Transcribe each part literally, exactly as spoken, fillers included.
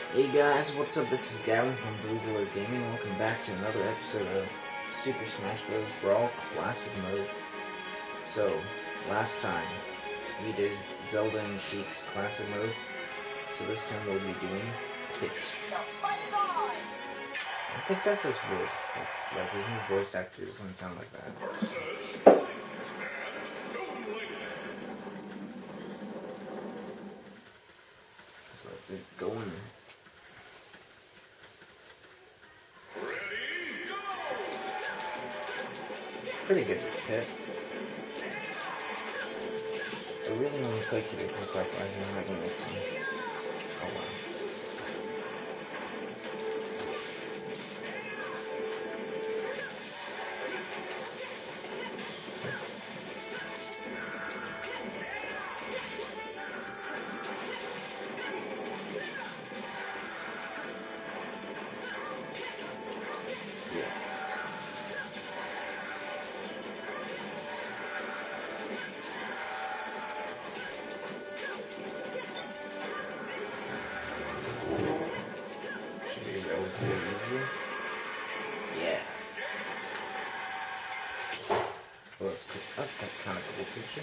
Hey guys, what's up? This is Gavin from Blue Boy Gaming. Welcome back to another episode of Super Smash Bros. Brawl Classic Mode. So, last time we did Zelda and Sheik's Classic Mode. So this time we'll be doing Pit. I think that's his voice. That's like his new voice actor doesn't sound like that. So let's get going. Pretty good with Pit. I really want to play Kiriko Surprising like the next one. Oh wow. Yeah. Well, that's cool. That's kind of a cool picture.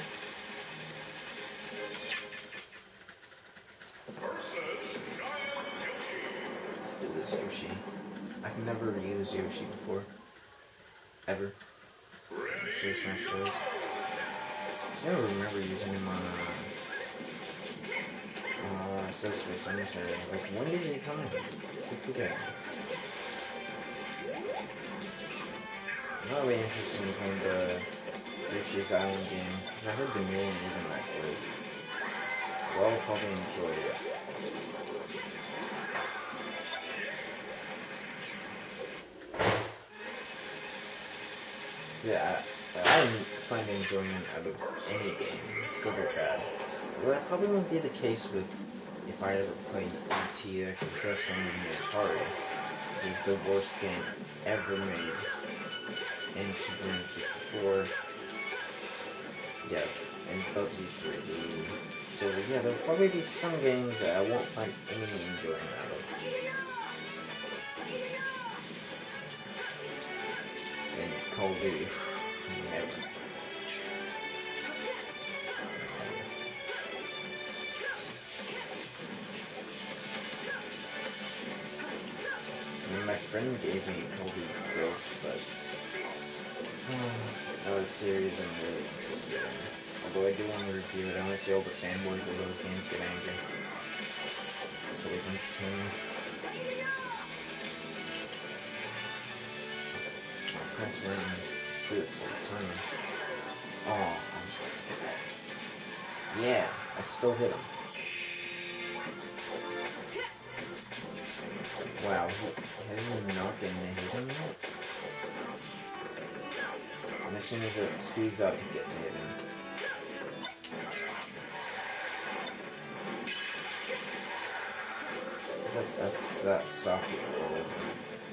Let's do this Yoshi. I've never used Yoshi before. Ever. Super Smash Bros. I don't remember using him on uh, uh, Subspace Cemetery. Like, when did he come in? I forget. I'm not really interested in playing the Yoshi's Island games, since I heard the new one isn't that good. Well, I'll probably enjoy it. Yeah, I, I didn't find enjoyment out of any game, good or bad. Well, that probably won't be the case with if I ever play E T X or Trust on the Atari. It's the worst game ever made. And Super N sixty-four, yes, and Bubsy three D. So yeah, there'll probably be some games that I won't find any enjoyment out of. And Call of Duty, never. I mean, my friend gave me Call of Duty Ghosts, but that was a series I'm really interested in. Although I do want to review it, I want to see all the fanboys of those games get angry. It's always entertaining. Oh, Prince Raymond. Let's do this whole time. Oh, I'm supposed to get that. Yeah, I still hit him. Wow, hasn't he not been hit him yet? And as soon as it speeds up, he gets hit. That's, that's that socket roll, isn't it?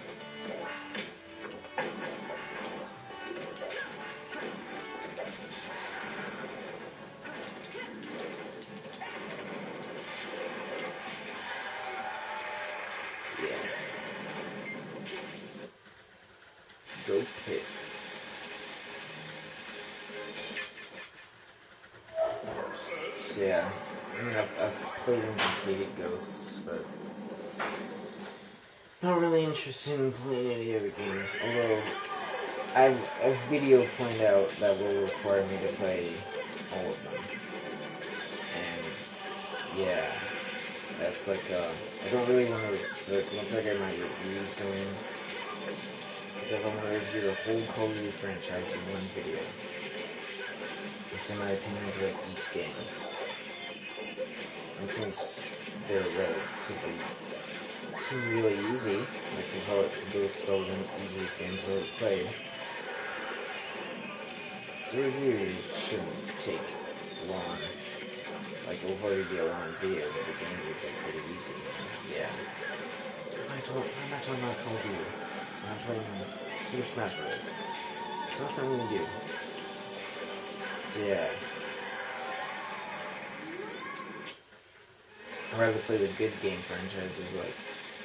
Yeah. Go Pit. Yeah, I mean, I've, I've played and completed Ghosts, but not really interested in playing any other games. Although, I've a video pointed out that will require me to play all of them. And, yeah, that's like, uh, I don't really want to, like, once I get my reviews going, so I want to review the whole Call of Duty franchise in one video. It's in my opinions about each game. And since they're relatively really easy, like we call it Ghost Gold, one of the easiest games I've ever played, the review shouldn't take long. Like, it will probably be a long video, but the game will be pretty easy. Yeah. I'm not talking, I'm not talking about Call of Duty. I'm playing Super Smash Bros. It's not something you do. So yeah. I'd rather play the good game franchises like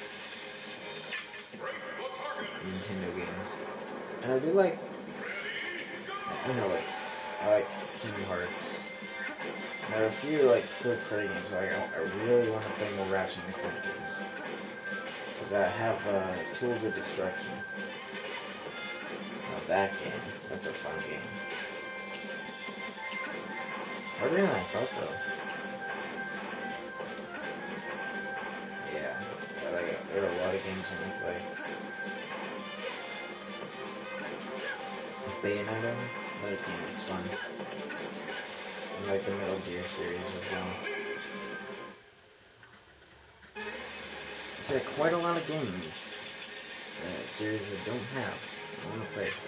Nintendo games. And I do like, you know, like, I like Kingdom Hearts. There are a few, like, third-party games like, I, I really want to play more Ratchet and Clank games. Because I have uh, Tools of Destruction. Now that game, that's a fun game. Harder than I thought, though. Yeah, I like it. There are a lot of games I want to play. Bayonetta, that game looks fun. I like the Metal Gear series as well. There are quite a lot of games. Uh, series I don't have. I want to play.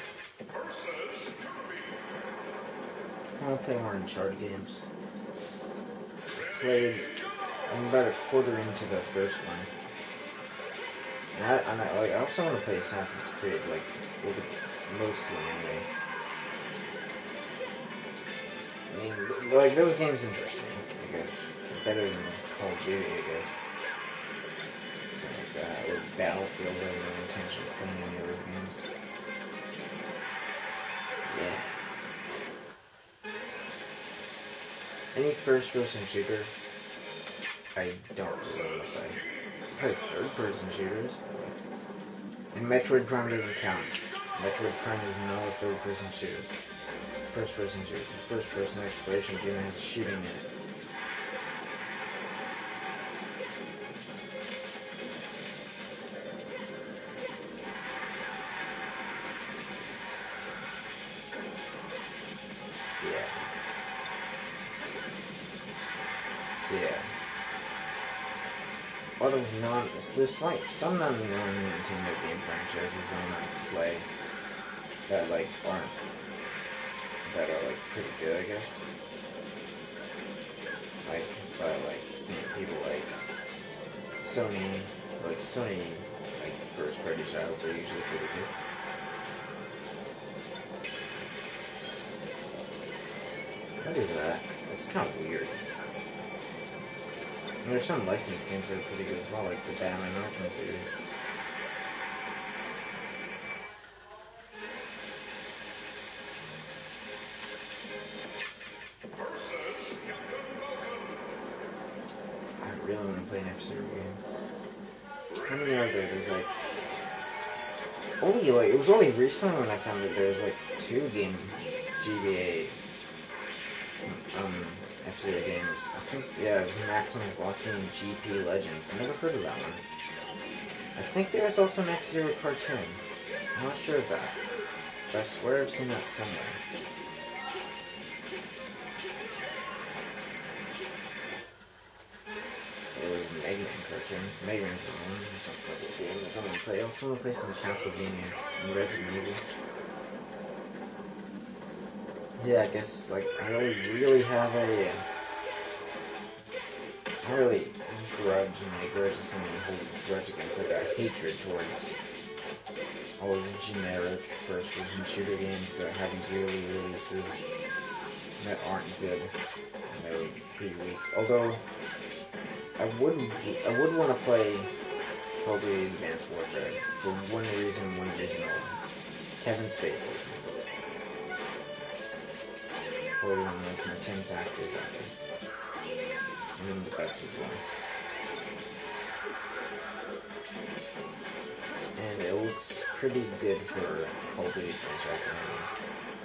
I want to play more Uncharted games. Played. I'm about a quarter into the first one. And I, and I, like, I also want to play Assassin's Creed, like, well, the, mostly anyway. I mean, like, those games interesting, I guess. Better than Call of Duty, I guess. Something like that. Or Battlefield, I have no intention of playing any of those games. Yeah. Any first-person shooter, I don't really want to play. I play third-person shooters. And Metroid Prime doesn't count. Metroid Prime is not a third-person shooter. First-person shooter. It's a first-person exploration game that has shooting in it. Yeah. Yeah. A lot of non... There's like some non-Nintendo game franchises I want to play that like aren't... that are like pretty good, I guess. Like, but like, you know, people like Sony, like Sony, like first-party titles are usually pretty good. What is that? That's kind of weird. I mean, there's some licensed games that are pretty good as well, like the Batman Arkham series. I really want to play an F-Zero game. How many are there? There's like... Only like... It was only recently when I found that there's like two game G B A um, F-Zero games. I think, yeah, Maximum Velocity and G P Legend. I never heard of that one. I think there's also an F-Zero cartoon. I'm not sure of that. But I swear I've seen that somewhere. It was an Eggman cartoon. Eggman's the one. There's some couple of games I want to play. I also want to play some Castlevania and Resident Evil. Yeah, I guess, like, I don't really have a, uh, I don't really grudge, and I grudge is something I hold a grudge against, like, a hatred towards all those generic first-person shooter games that have yearly releases that aren't good, and they're pretty weak. Although, I would, I would want to play Call of Duty Advanced Warfare for one reason, one reason only. Kevin Spacey's. Probably one of the most intense actors out there. And one of the best as well. And it looks pretty good for Call of Duty franchise anyway.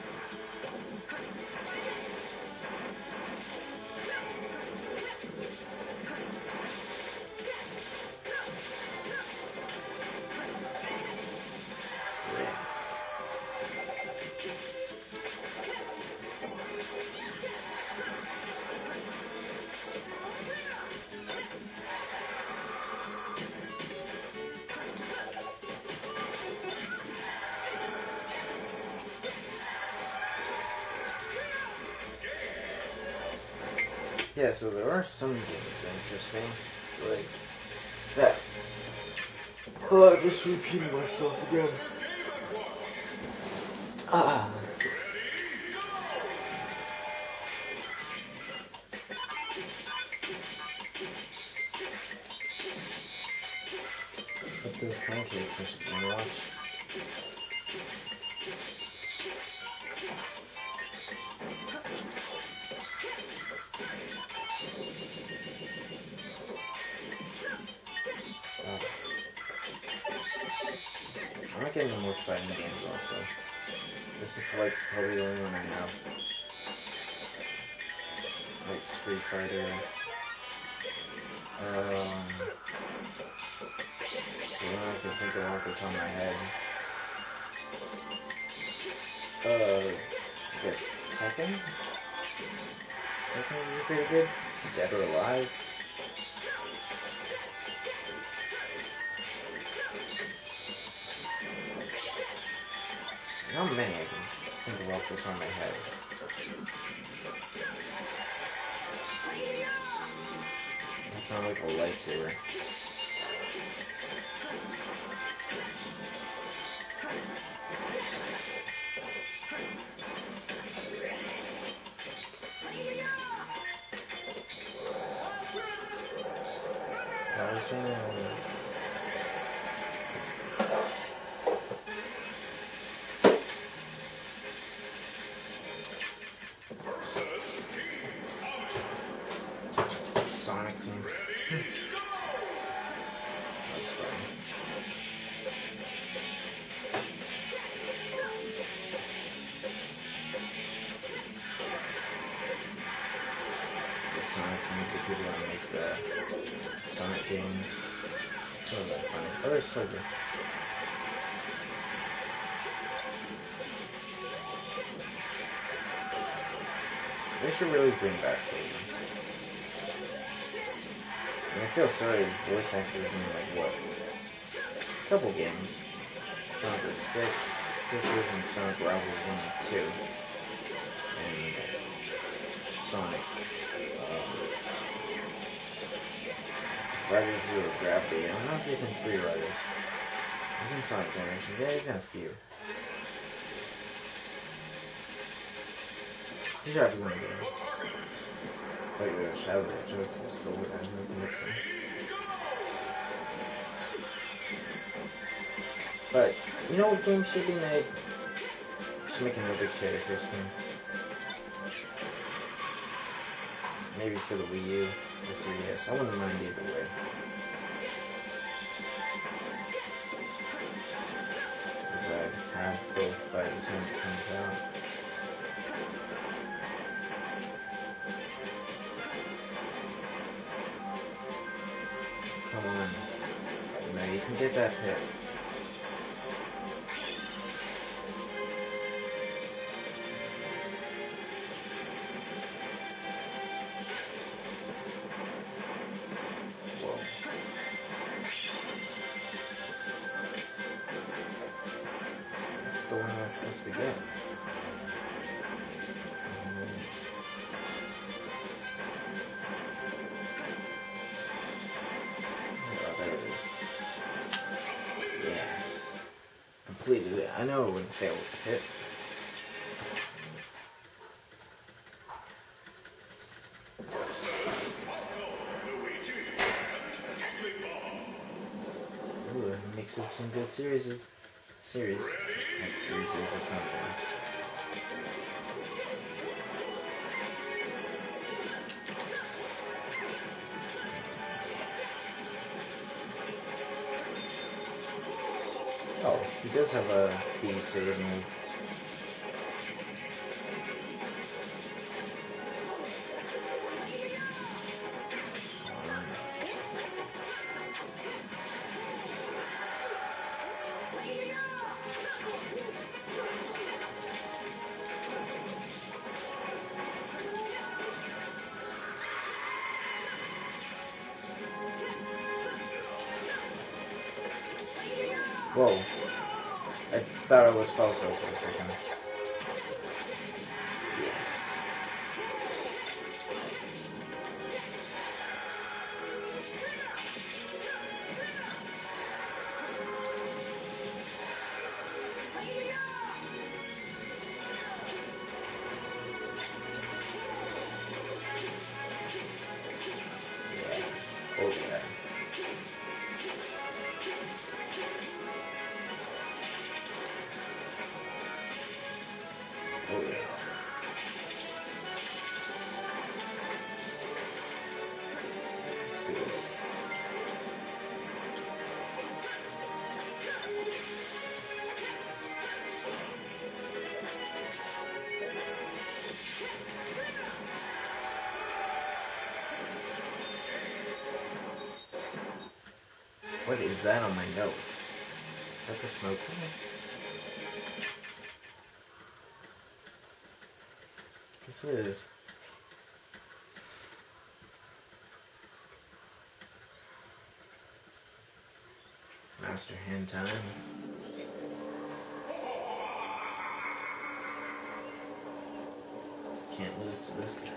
Yeah, so there are some games that interest me, like that. Oh, I'm just repeating myself again. Ah. eat those pancakes, Mister Watch. I'm not getting more fighting games also. This is like probably the only one I have. Like Street Fighter. Um, the one I can think of off the top of my head. Uh, I guess Tekken? Tekken would be pretty good. Dead or Alive. Not many I can think of off the top of my head. It's not like a lightsaber. Power Channel. Sonic Team. That's fun. The Sonic Teams, if people want to make the Sonic games. It's not that funny. Oh, there's Silver. They should really bring back Silver. And I feel sorry, voice actors in like what? A couple games. Sonic six, Pushers, and Sonic Rivals one and two. And Sonic um, Riders Zero Gravity. I don't know if he's in three Riders. He's in Sonic Generation. Yeah, he's in a few. His job is in the game. Like the Shadow jokes are so weird, that doesn't make sense. But, you know what game should be made? Should make another character skin. Maybe for the Wii U or three D S. I wouldn't mind either way. Because I'd have both by the time it comes out. Come on. Now you can get that hit. Whoa. That's the one that's left to get. Completed it. I know it wouldn't fail with the hit. Ooh, a mix of some good series. Series. Not series, that's not bad. Oh, he does have a B save move. Whoa. I thought it was Falco for a second. Yes. Yeah. Oh yeah. What is that on my nose? Is that the smoke? This is. Master hand time. Can't lose to this guy.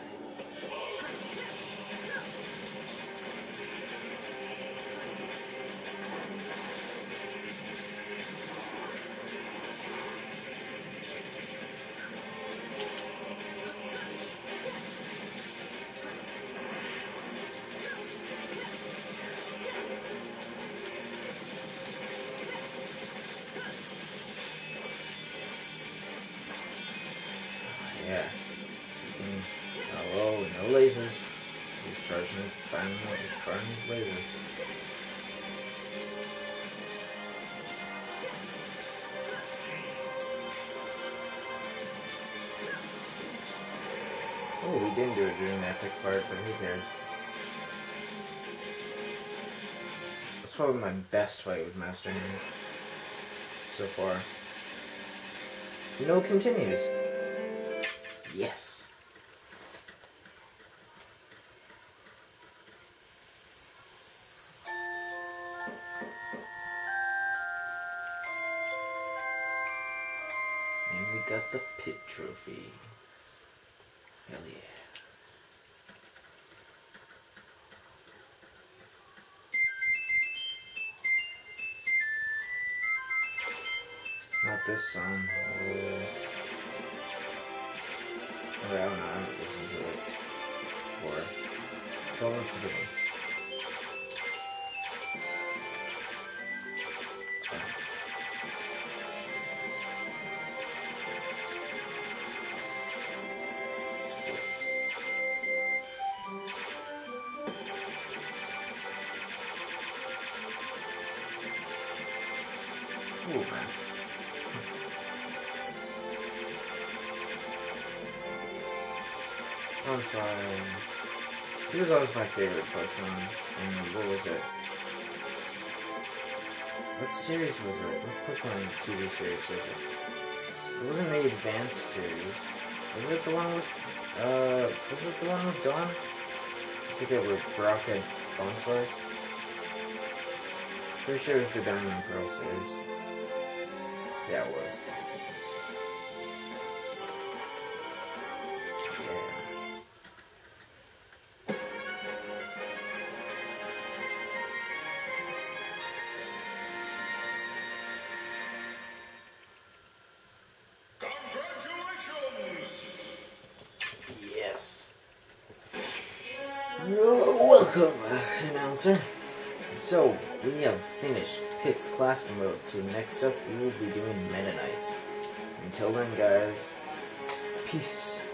Yeah. Mm. Oh, whoa, no lasers. He's charging his, firing, he's firing his lasers. Oh, we didn't do it during the epic part, but who cares? That's probably my best fight with Master Hand so far. No, it continues. Yes. And we got the pit trophy. Hell yeah. Not this song. Uh, I don't know, I haven't listened to it before. Don't listen to it. Ooh, man. I'm sorry. He was always my favorite Pokemon. And what was it? What series was it? What Pokemon T V series was it? It wasn't the Advanced series. Was it the one with, uh, was it the one with Dawn? I think it was Brock and Bonsai. Pretty sure it was the Diamond and Pearl series. Yeah, it was. Yes. You're welcome, uh, announcer. So, we have finished Pit's Classic mode, so next up we will be doing Meta Knights. Until then, guys, peace.